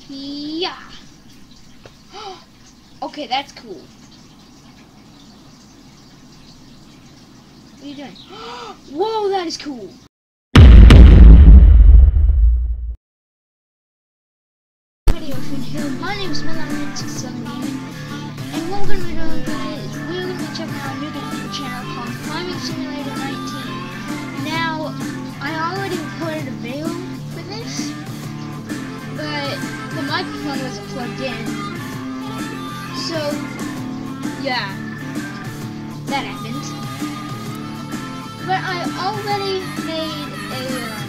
Yeah. Okay, that's cool. What are you doing? Whoa, that is cool. Here. My name is Milan67 Gaming, and what we're going to be doing today is we're going to be checking out a new game channel called Climbing Simulator 19. Now, I already recorded a video for this, but the microphone wasn't plugged in. So, yeah, that happened. But I already made a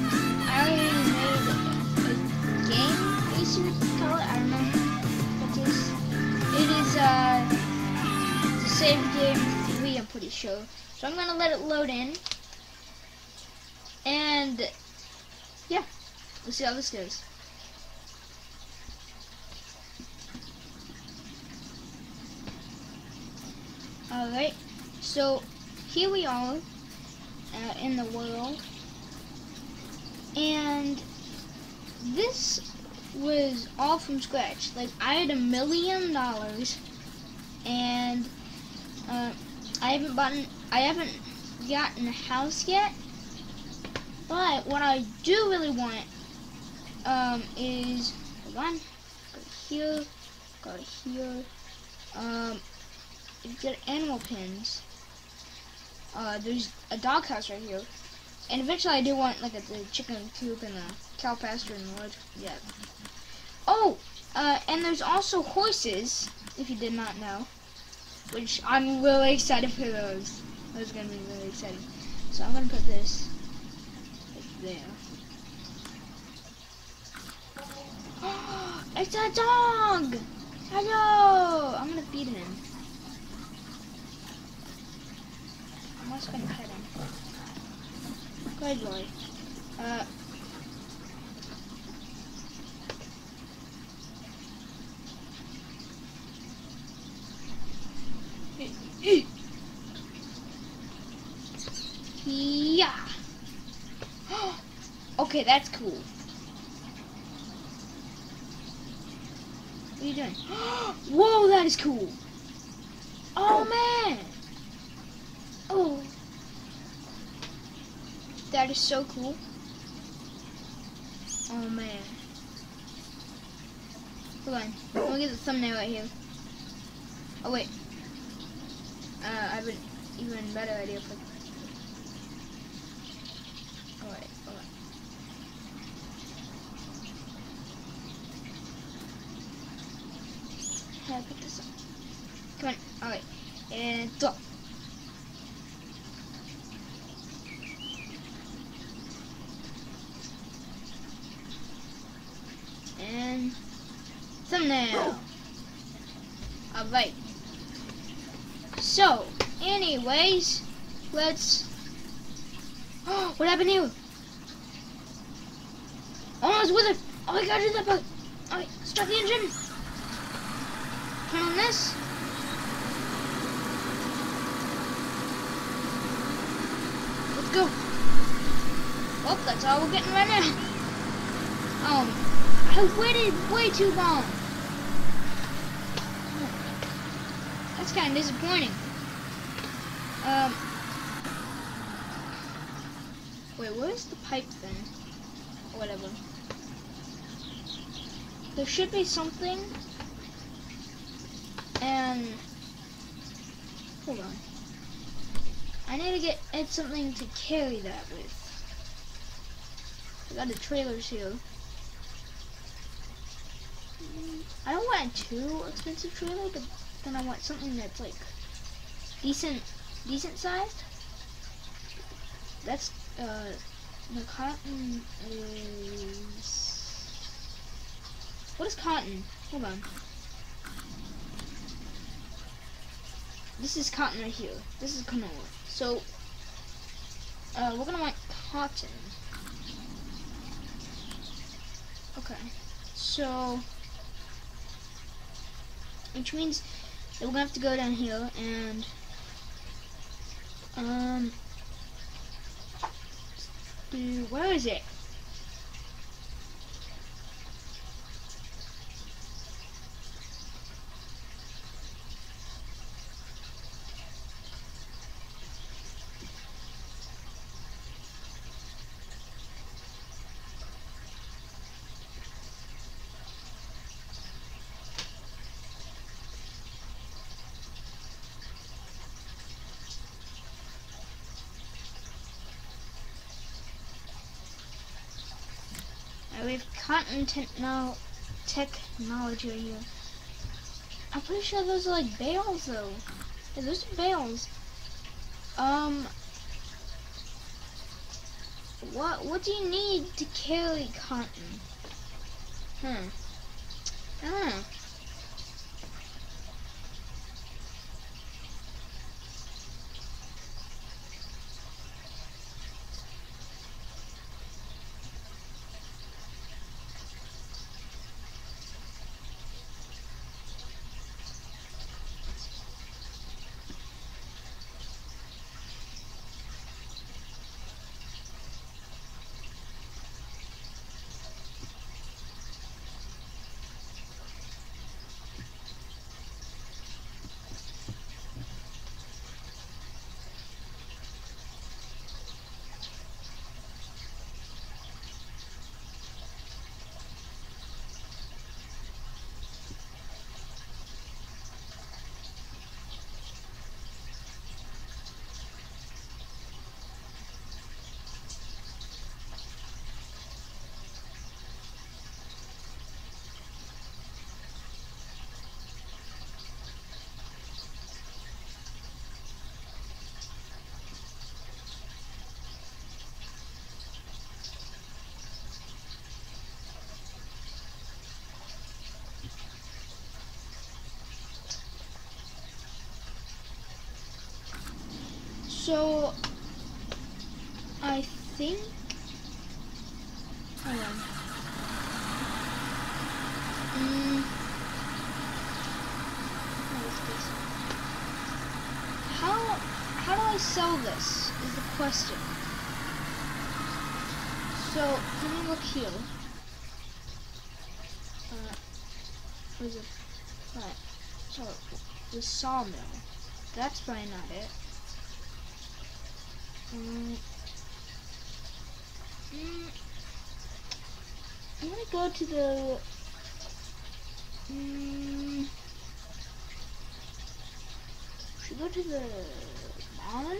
game, I guess you would call it. I don't know what this is. It is it's a save game 3, I'm pretty sure. So I'm gonna let it load in, and yeah, we'll see how this goes. Alright, so here we are in the world, and this was all from scratch. Like, I had $1 million, and I haven't gotten a house yet. But what I do really want is, hold on, go to here, get animal pins. There's a doghouse right here, and eventually I do want like the chicken coop and a cow pasture and the large, yeah. Oh, and there's also horses, if you did not know, which I'm really excited for those. Those are gonna be really exciting. So I'm gonna put this right there. It's a dog! Hello! I'm gonna feed him. I'm also gonna pet him. Good boy. Yeah. Okay, that's cool. What are you doing? Whoa, that is cool. Oh man. Oh. That is so cool. Oh man. Hold on. Let me get the thumbnail right here. Oh wait. I have an even better idea for. Alright, hold on. How do I pick this up? Come on. Alright. And go. And thumbnail. Alright. So, anyways, let's. Oh, what happened here? Oh, it's with it. Oh, I gotta do that part. Alright, start the engine. Turn on this. Let's go. Well, that's all we're getting right now. I waited way too long. That's kind of disappointing. Wait, where's the pipe thing? Or whatever. There should be something. And hold on. I need to add something to carry that with. I got the trailers here. I don't want a too expensive trailer, but then I want something that's like decent sized. That's the cotton is. What is cotton? Hold on. This is cotton right here. This is canola. So we're gonna want cotton. Okay. So which means that we're gonna have to go down here and where is it? of cotton technology right here. I'm pretty sure those are like bales though. Yeah, those are bales. What do you need to carry cotton? I don't know. So, I think, hold on. What is this? How do I sell this is the question. So, let me look here. What is it? Right. So, the sawmill. That's probably not it. I'm gonna go to the should go to the barn.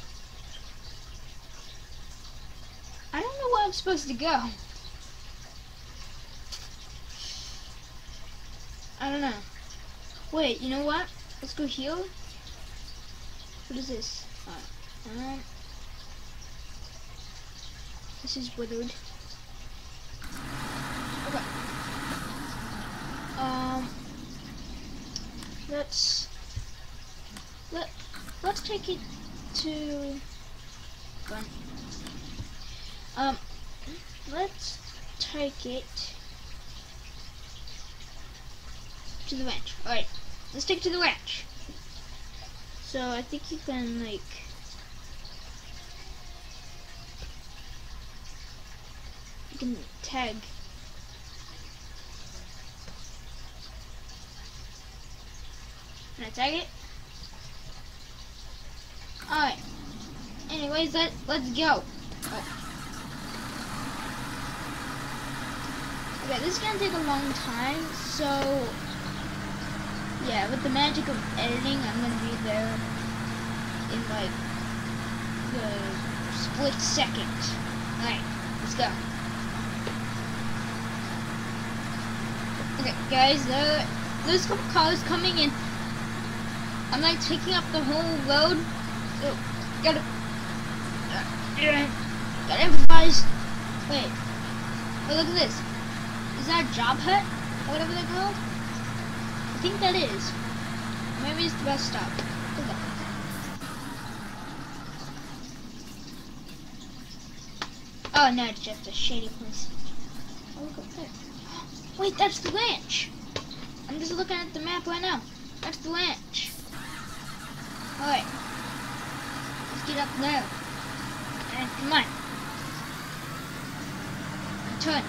I don't know where I'm supposed to go. I don't know. Wait, you know what? Let's go here. What is this? This is withered. Okay. Let's take it to let's take it to the ranch. Alright, let's take it to the ranch. So I think you can like tag. Can I tag it? Alright. Anyways, let's go. Oh. Okay, this is gonna take a long time, so yeah, with the magic of editing, I'm gonna be there in like the split second. Alright, let's go. Okay, guys, there's a couple cars coming in. I'm like taking up the whole road. So, gotta improvise. Wait, oh, look at this. Is that a job hut? Or whatever they're called? I think that is. Maybe it's the bus stop. Oh no, it's just a shady place. Oh, look up there. Wait, that's the ranch. I'm just looking at the map right now. That's the ranch. Alright. Let's get up there. And come on. Turn.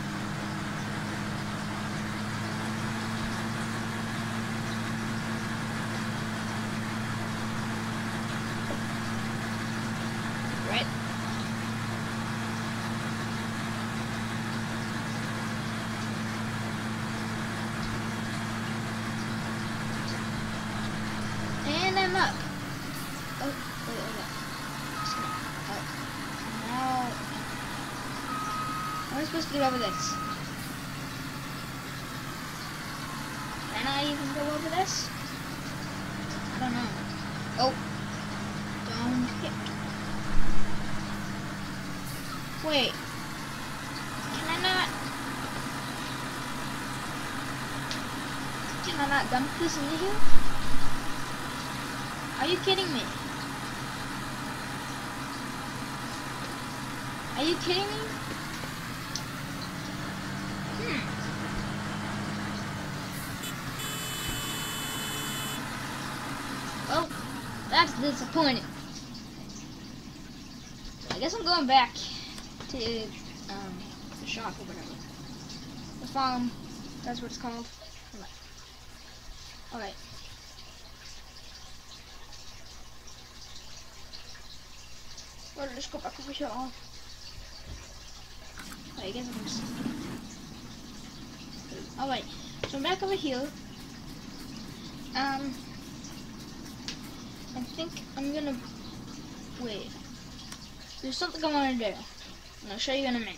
Right. And I'm up. Oh, wait, hold on. Now, how am I supposed to get over this? Can I even go over this? I don't know. Oh. Don't hit. Wait. Can I not dump this into here? Are you kidding me? Are you kidding me? Well, that's disappointing. So I guess I'm going back to the shop or whatever. The farm, that's what it's called. Alright. Well, let's go back over here. I guess I'm just... Alright, so I'm back over here. I think I'm gonna... Wait. There's something I want to do. And I'll show you in a minute.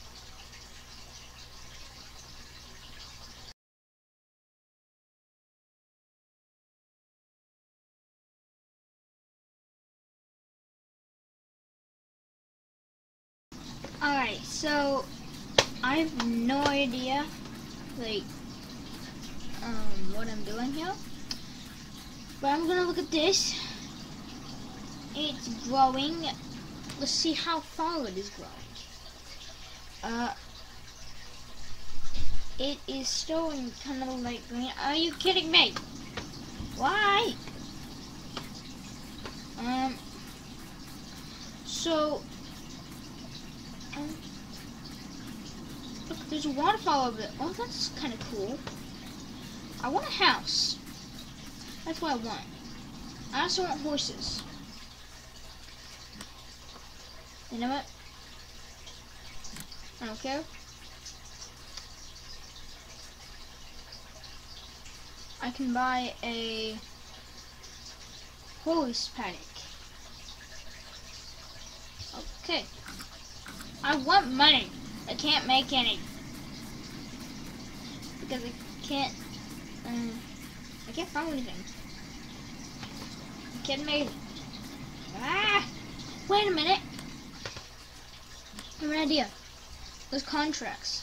Alright, so I have no idea, like, what I'm doing here. But I'm gonna look at this. It's growing. Let's see how far it is growing. It is still in kind of like green. Are you kidding me? Why? So, look, there's a waterfall over there. Oh, that's kind of cool. I want a house. That's what I want. I also want horses. You know what? I don't care. I can buy a horse paddock. Okay. I want money. I can't make any. Because I can't find anything. You kidding me? Ah! Wait a minute. I have an idea. Those contracts.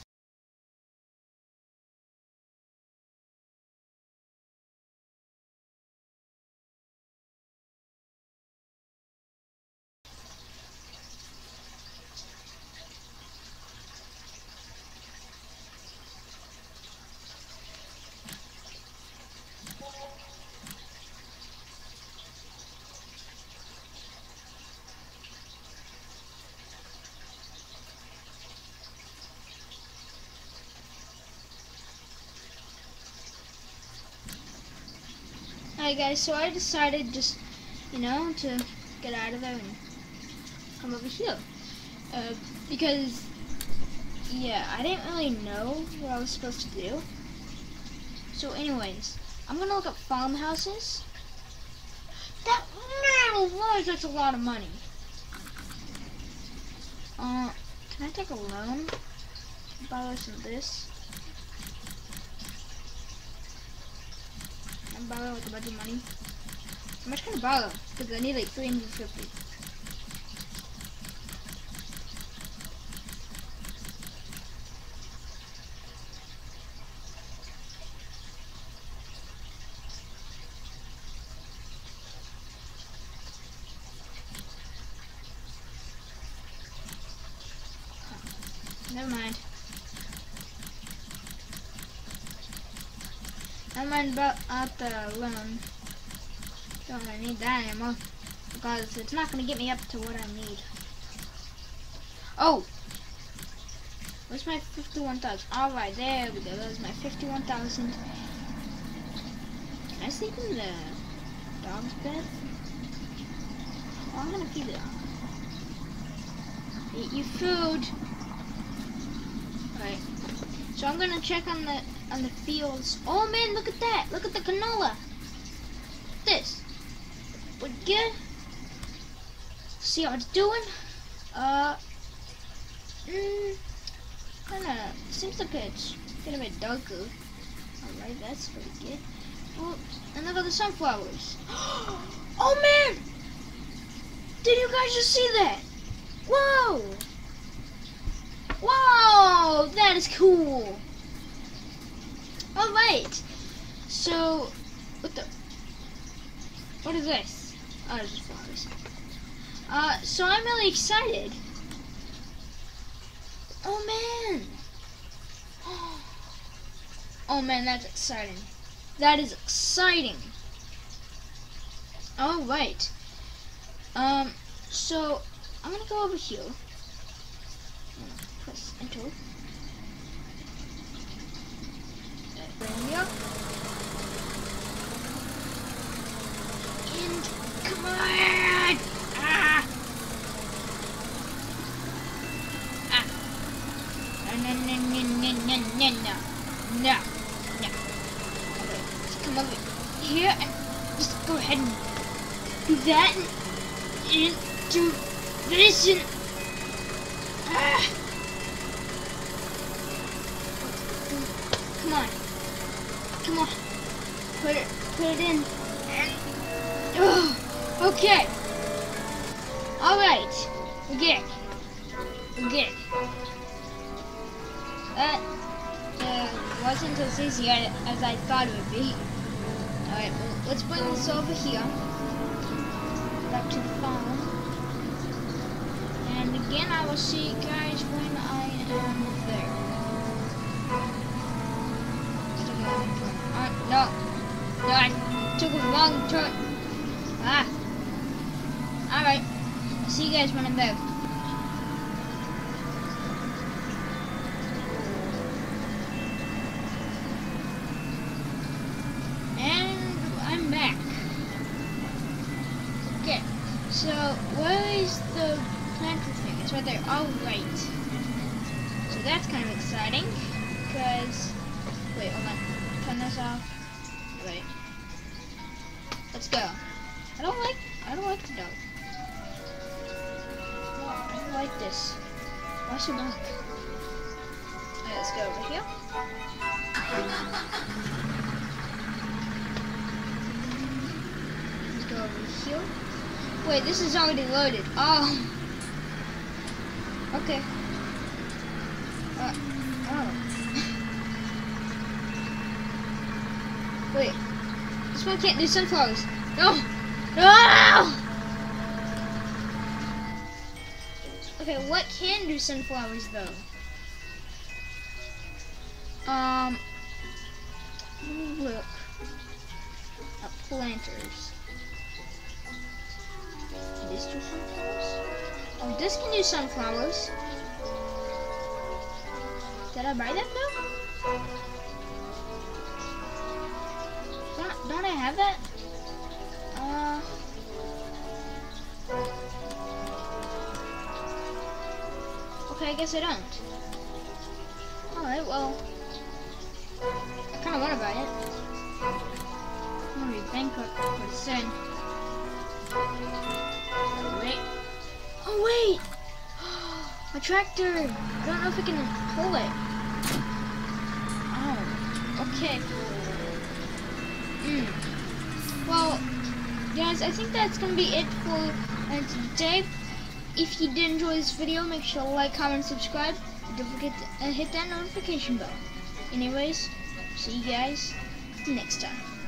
Alright guys, so I decided just, to get out of there and come over here. Because, yeah, I didn't really know what I was supposed to do. So anyways, I'm gonna look up farmhouses. That's a lot of money. Can I take a loan to borrow some of this? Can I borrow like a bunch of money? How much can I borrow? Because I need like 350. Never mind. Never mind about the loan. Don't really need that anymore. Because it's not going to get me up to what I need. Oh! Where's my 51,000? Alright, there we go. There's my 51,000. Can I sleep in the dog's bed? Oh, I'm going to feed the dog. Eat your food. Right. So I'm gonna check on the fields. Oh man, look at that! Look at the canola. This. We're good. See how it's doing. Kinda seems like it's getting a bit darker. Alright, that's pretty good. Oh, and look at the sunflowers. Oh man! Did you guys just see that? Whoa! Whoa! That is cool! Alright. So, what is this? Oh, it's just flowers. So I'm really excited. Oh man! Oh man, that's exciting. That is exciting. Alright. So I'm gonna go over here. Press enter. There we go. And come on! Ah! Ah! No. Okay, just come over here and just go ahead and do that and do this and come on. Put it in. Okay. Alright. We're good. That wasn't as easy as I thought it would be. Alright, well, let's bring this over here. Back to the farm. And again, I will see you guys when I am there. No, I took a wrong turn. Alright, see you guys when I'm there. And I'm back. Okay, so where is the planter thing? It's right there. Alright. So that's kind of exciting, because, wait, hold on. Turn this off. Wait. Let's go. I don't like the dog. No, I don't like this. Why so dark? Alright, let's go over here. Let's go over here. Wait, this is already loaded. Oh. Okay. Oh. Wait, this one can't do sunflowers. No! Okay, what can do sunflowers though? Let me look at planters. Can this do sunflowers? Oh, this can do sunflowers. Did I buy that though? Don't I have that? Okay, I guess I don't. Alright, well, I kind of want to buy it. I'm going to be bankrupt pretty soon. Wait. Oh, wait! My tractor! I don't know if I can pull it. Oh, okay. Well, guys, I think that's going to be it for today. If you did enjoy this video, make sure to like, comment, subscribe. And don't forget to hit that notification bell. Anyways, see you guys next time.